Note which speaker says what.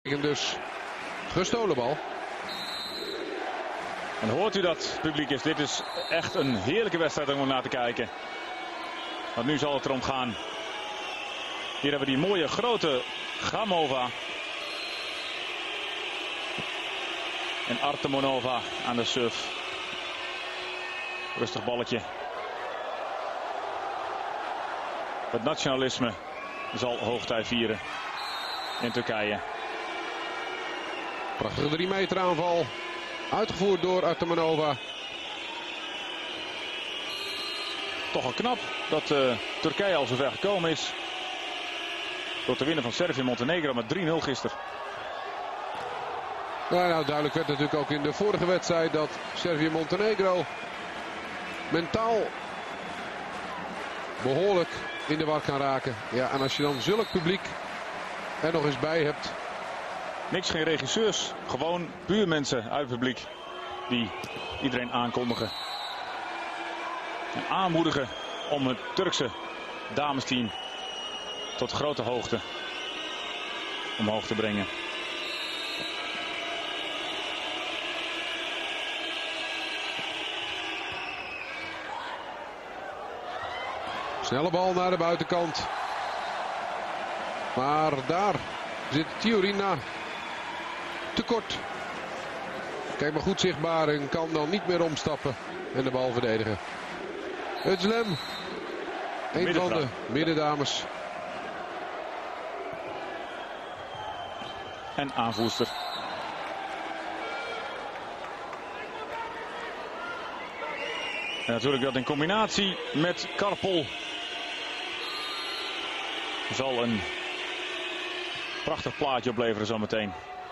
Speaker 1: Dus gestolen bal.
Speaker 2: En hoort u dat, publiek? Dit is echt een heerlijke wedstrijd om naar te kijken. Want nu zal het erom gaan. Hier hebben we die mooie grote Gamova. En Artemonova aan de surf. Rustig balletje. Het nationalisme zal hoogtij vieren in Turkije.
Speaker 1: Prachtige 3 meter aanval. Uitgevoerd door Artemonova.
Speaker 2: Toch wel knap dat Turkije al zover gekomen is. Door te winnen van Servië-Montenegro met 3-0 gisteren.
Speaker 1: Ja, nou, duidelijk werd natuurlijk ook in de vorige wedstrijd dat Servië-Montenegro mentaal behoorlijk in de war kan raken. Ja, en als je dan zulk publiek er nog eens bij hebt.
Speaker 2: Niks, geen regisseurs. Gewoon puur mensen uit het publiek die iedereen aankondigen. En aanmoedigen om het Turkse damesteam tot grote hoogte omhoog te brengen.
Speaker 1: Snelle bal naar de buitenkant. Maar daar zit Tiurina tekort. Kijk maar goed zichtbaar en kan dan niet meer omstappen en de bal verdedigen. Özlem, een van de middendames.
Speaker 2: En aanvoerster. En natuurlijk dat in combinatie met Karpol zal een prachtig plaatje opleveren zometeen.